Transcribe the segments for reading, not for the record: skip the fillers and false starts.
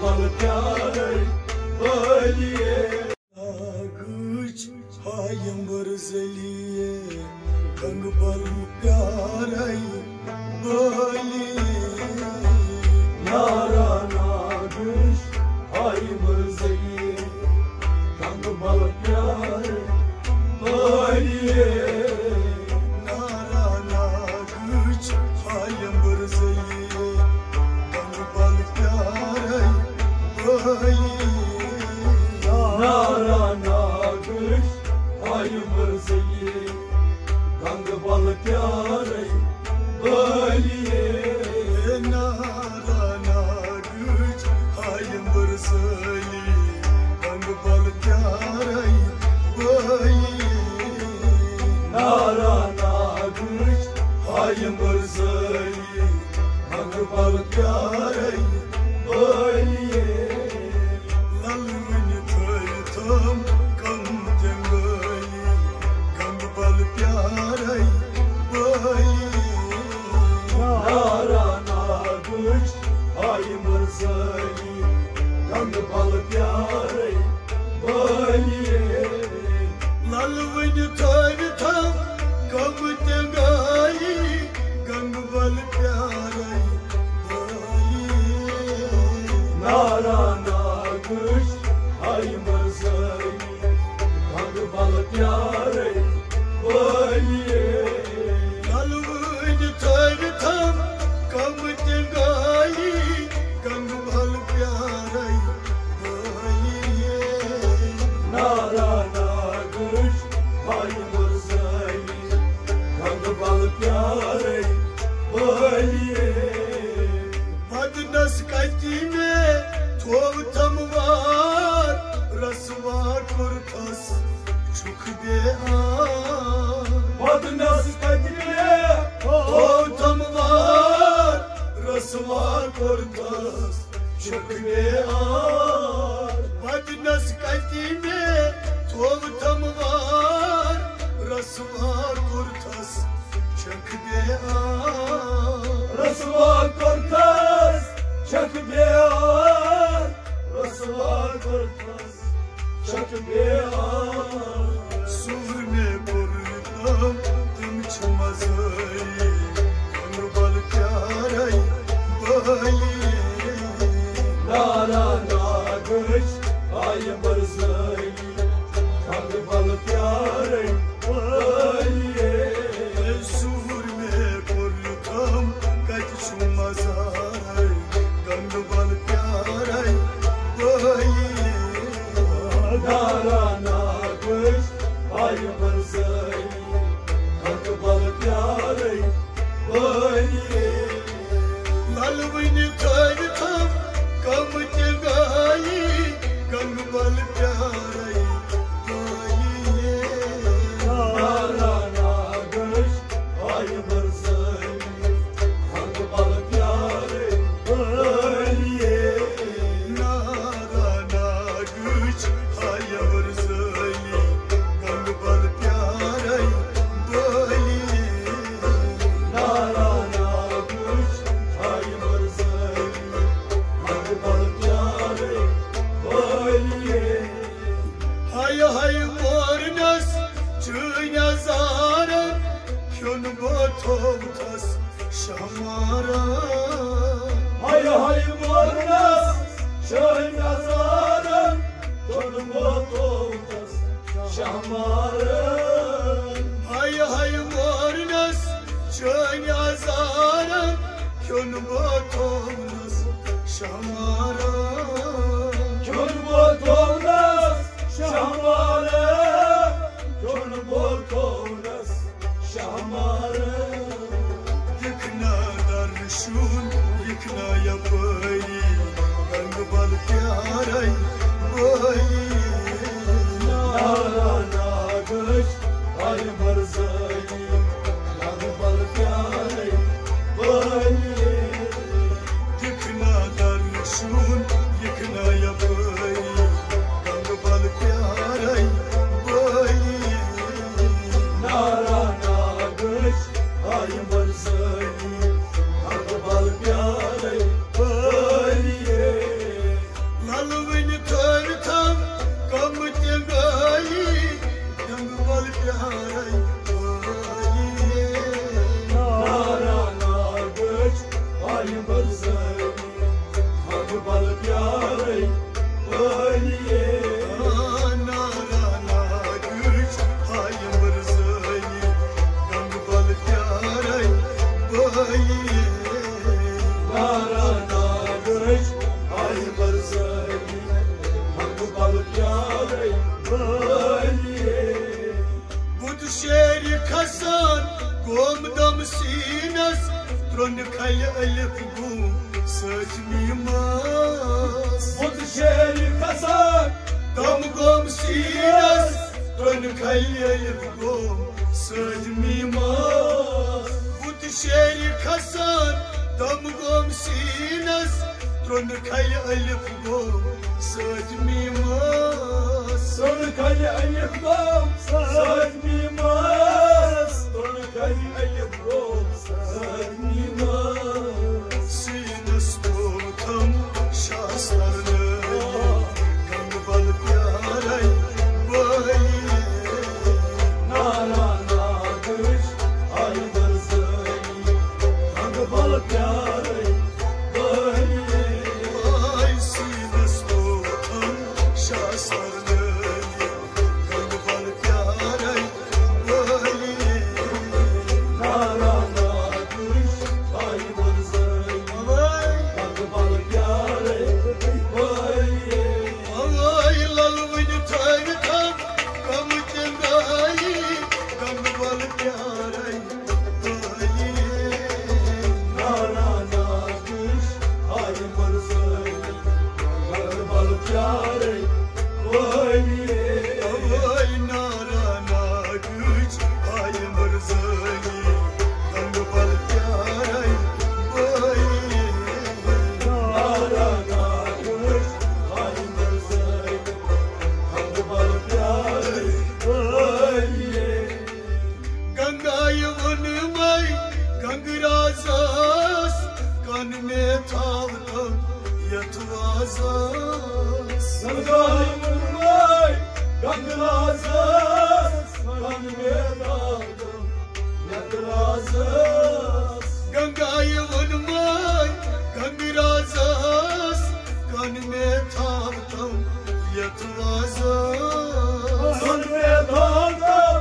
bal pyare baliye Agıç hayım barzeliye Gang bal pyare baliye Nara nagış hayım barzeliye Gang bal pyare baliye Nara nagıç hayım barzeliye Gang bal pyare baliye Nara nagış hayım barzeliye Gang bal pyare baliye Nara nagıç hayım barzeliye Gang bal pyare baliye Nara nagış hayım barzeliye Gang bal pyare baliye Lalvini taytam kam dengai Gang bal pyare baliye Nara nagış hayım barzeliye Gang bal pyare baliye Lalvini taytam kam dengai Gang bal pyare baliye Nara nagış hayım barzeliye Gang bal pyare baliye Lalvini taytam kam dengai Gang bal pyare baliye Nara nagış hayım barzeliye Gang bal pyare baliye Badnas katime tovtam var Rasva kurtas çok bear Badnas kadime Tovtam var Rasva kurtas çok bear Badnas katime tovtam var Rasva kurtas çok bear Rasuwa kortas çak bear Rasuwa kortas çak bear Surme portam tum çmazai Gang bal pyare baliye Nara nagış hayım barzeliye Gang bal pyare baliye Surme portam kaç çmazai Gang bal pyare baliye Nara nagış hayım barzeliye Gang bal pyare baliye Lalvini taytam kam dengai Gang bal pyare baliye Nara nagış hayım barzeliye Gang bal pyare baliye Nara nagıç hayır zayı Gang bal pyare baliye Nara nagış hayım barzeliye Gang bal pyare baliye Hay hay mornas çönya zara Kön botovtas şamara Hay hay varnas şöyle yazarım Çolum otovdas şamarım Hay hay mornas çönya zara Kön botovtas şamara Çolum otovdas şamarım Çolum otovdas şamarım Yıkna darşun yıkna yapayı Gang bal pyare baliye Nara nagış hayım barzeliye Gang bal pyare baliye Yıkna darşun yıkna yapayı Tron kayı elif bu Sözmiymas Mut şeri kasak Dam gom sinas Tron kayı elif bu Sözmiymas Mut şeri kasak Dam gom sinas Tron kayı elif bu Sözmiymas Sonra kayı ayıplam Sözmiymas Sonra kayı ayıplam Sözmiymas Sinas tutam şahslarını Kanı balık yaray bayi Nara nakış ayıdır zayı Kanı balık yarı böyle Ay Sinas tutam şahslarını Kanı balık yaray bayi Nara nakış ayıdır zayı Ay Kanı balık yarı böyle Ay lalvını taytam Kamı temrayi Kanı balık yaray bayi Nara nakış ayıdır zayı Kanı balık yarı böyle Ay narana güç ay mırzayı Kanı balık yaray bayi Nara nakış ayıdır zayı Kanı balık yarı böyle Gangayı vanımay Gangrazas Kan me tavtam yatvazas Sargayımay Gangrazas Kanime daldım Yadrazas Gangayı vanımay Gangrazas Kan me tavtam yatvazas Kanime daldım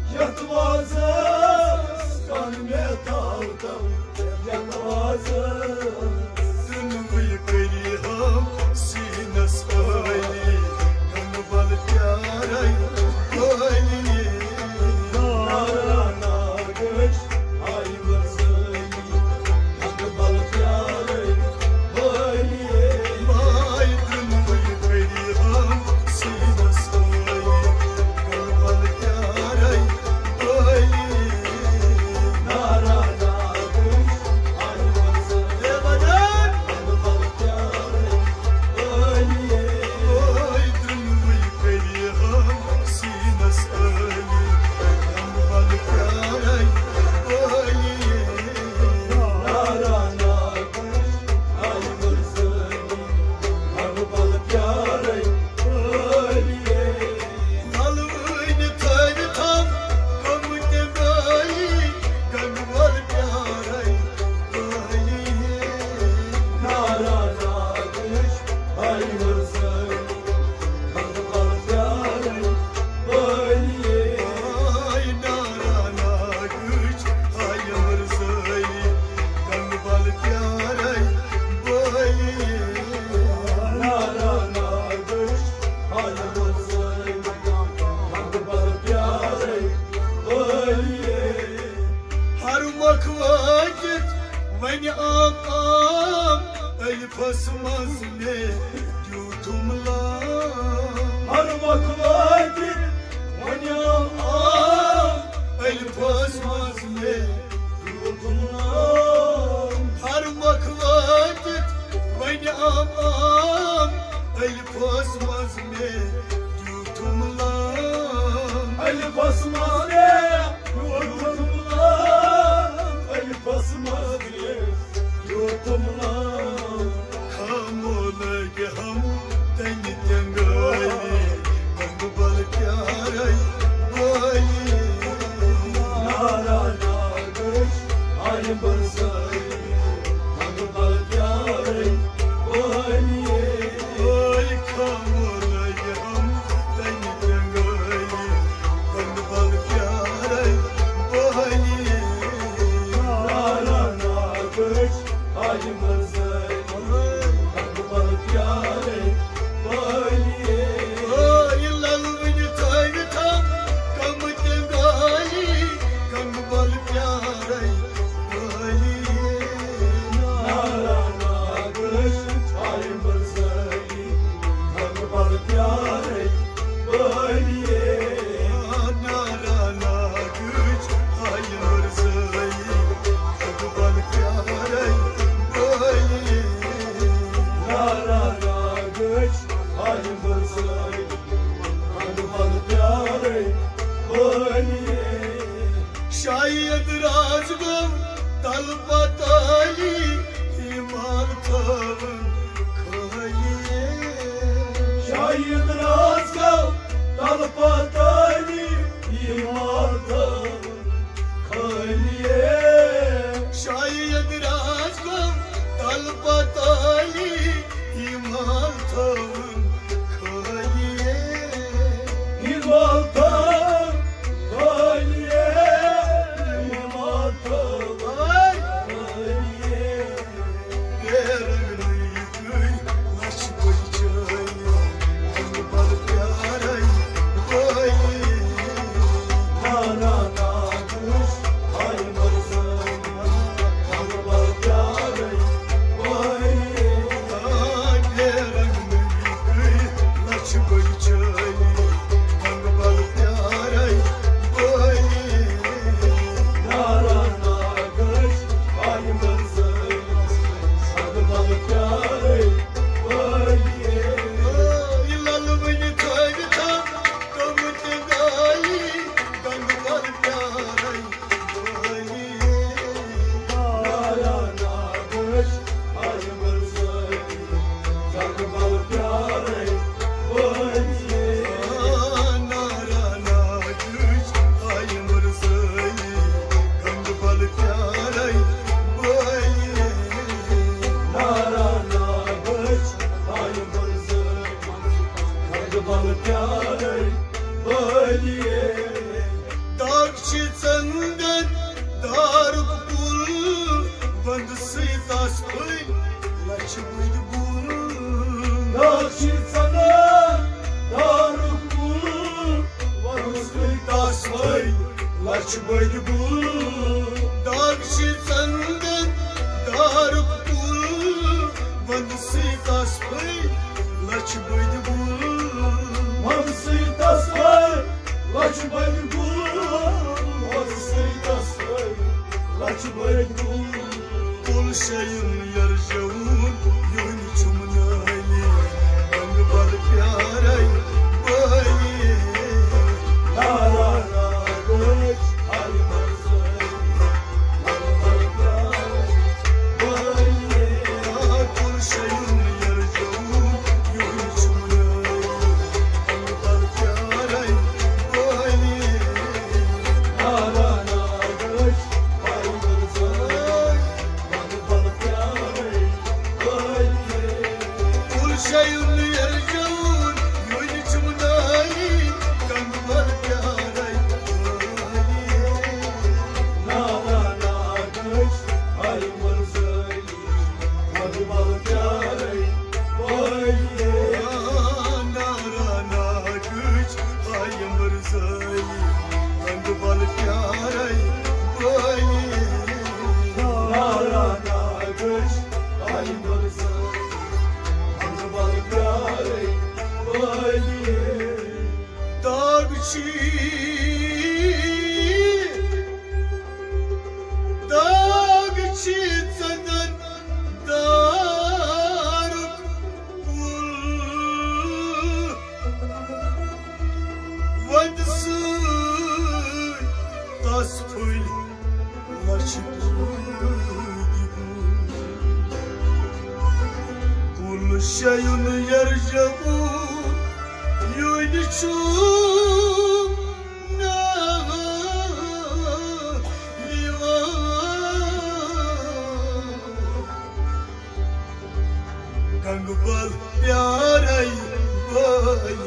Yadrazas Kanime daldım Yadrazas Dünüyü periham sinas ayli Kanı balık yaray ayli Nara nakış ayıdır zayı Kanı balık yarı böyle Ay dünüyü periham sinas ayli Kanı balık yaray ayli Nara nakış ayıdır zayı Devadan Kanı balık yarı böyle Ay dünüyü periham sinas ayli Kanı balık yaray ayli Nara nakış ayıdır zayı Kanı balık yarı böyle Alvını taytam Kamı temrayi Kanı balık yaray bayi Nara nakış ayıdır zayı Kanı balık yarı böyle Ay narana güç ayımır zayı Kanı balık yaray bayi Nara nakış ayıdır zayı Kanı balık yarı böyle Harmak vakit Beni am El pasmaz ne yutumla Harmak vakit Manyam am El pasmaz ne Yurdumdan Harmak vakit Beni am El pasmaz ne yutumla Ali basmane Yurdumdan Ali basmane Yurdumdan Kamole geham Tengi tengali Kanı balık yaray bayi Nara nakış ayıdır zayı Kanı balık yarı böyle Ay kamole geham तल बताली हिमाल थवन खालिए Şahit Razgav Talpatali İmardan Kaliye शायद राजगम तल बताली हिमाल थवन खालिए İmardan Kaliye İmardan Kaliye Nara naguş Ay marzan Kanbal yaray Nara naguş Ay marzan Kanbal yaray Nara naguş Ay marzan Kanbal yaray Nara naguş Ay marzan Kanbal yaray Dakçıtsından darık bul Vandısı taspay Laçı buydu bul Nakşit sana daruk bul Varuslu tasmay Laç baydı bul Dakçıtsından darık bul Vandısı taspay Laçı buydu bul Varuslu tasmay Laç baydı bul Varuslu tasmay Laç baydı bul Kul şeyin yarjavun Yun çumnayli Bang bal pyaray bayi Nara naguş Ay marzan Kanbal yaray Kul şeyin yarjavun Yun çumnayli Bang bal pyaray bayi Nara naguş Ay marzan Kanbal yaray Kul şeyin yarjavun Yun çumnayli Bang bal pyaray bayi Nara naguş Ay marzan Kanbal yaray Narana güç ayımır zay Kandı bal pyaray bayi Nara naguş Ay marzan Kanbal yaray Dağçı Dağçı sanan darık bul Vandısı taspul Laçı Kul şeyin yarjabu Yuyniçum na Kangbal pyaray bayi